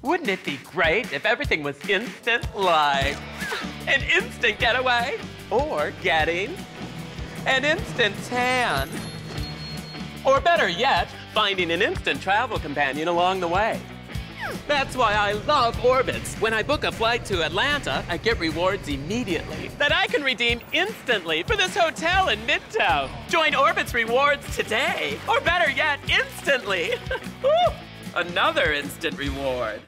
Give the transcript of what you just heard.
Wouldn't it be great if everything was instant, like an instant getaway or getting an instant tan? Or better yet, finding an instant travel companion along the way. That's why I love Orbitz. When I book a flight to Atlanta, I get rewards immediately that I can redeem instantly for this hotel in Midtown. Join Orbitz Rewards today, or better yet, instantly. Another instant reward.